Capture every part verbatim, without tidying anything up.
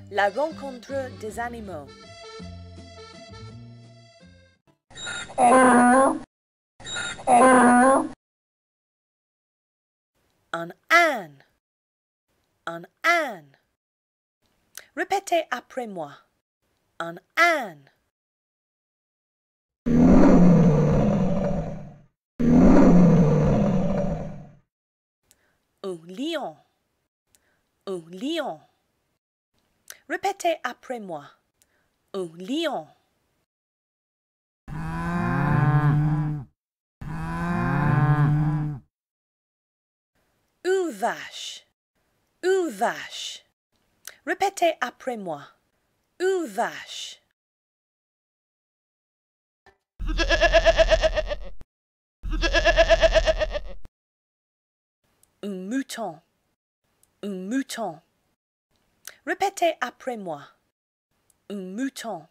La rencontre des animaux. Un âne. Un âne. Répétez après moi. Un âne. Un lion. Un lion. Répétez après moi. Un lion. Une vache. Une vache. Répétez après moi. Une vache. Un mouton. Un mouton. Répétez après moi. Un mouton.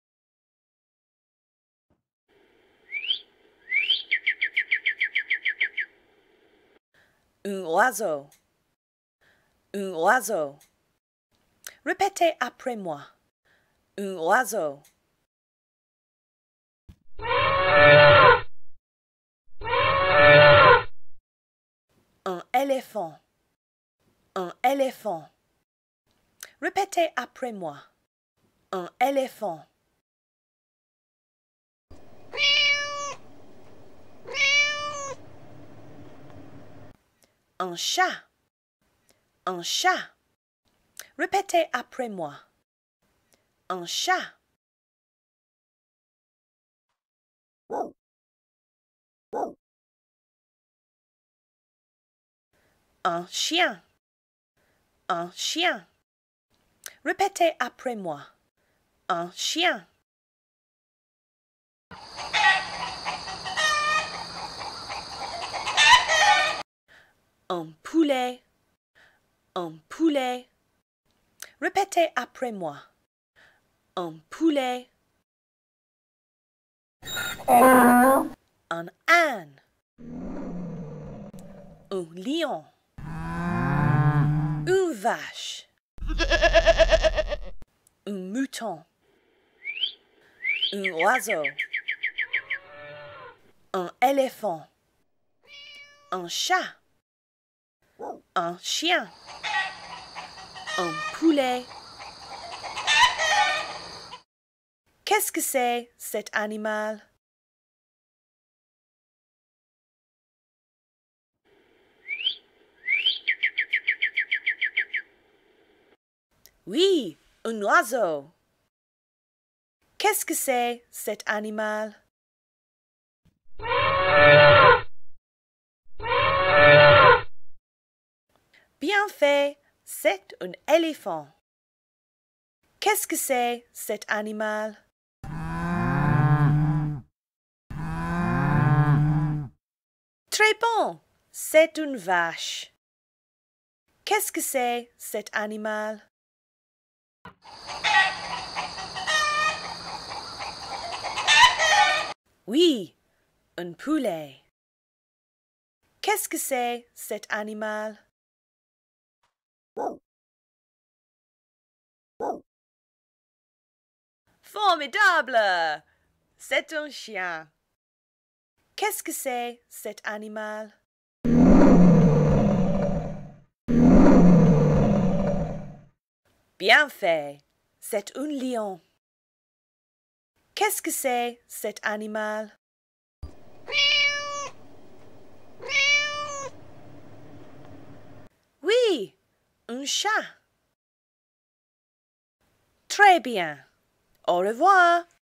Un oiseau. Un oiseau. Répétez après moi. Un oiseau. Un éléphant. Un éléphant. Répétez après moi. Un éléphant. Un chat. Un chat. Répétez après moi. Un chat. Un chien. Un chien. Répétez après moi. Un chien. Un poulet. Un poulet. Répétez après moi. Un poulet. Un âne. Un lion. Une vache. Un mouton. Un oiseau. Un éléphant. Un chat. Un chien. Un poulet. Qu'est-ce que c'est, cet animal? Oui, un oiseau. Qu'est-ce que c'est, cet animal? Bien fait, c'est un éléphant. Qu'est-ce que c'est, cet animal? Très bon, c'est une vache. Qu'est-ce que c'est, cet animal? Oui, un poulet. Qu'est-ce que c'est, cet animal? Formidable! C'est un chien. Qu'est-ce que c'est, cet animal? Bien fait, c'est un lion. Qu'est-ce que c'est, cet animal? Oui, un chat. Très bien. Au revoir.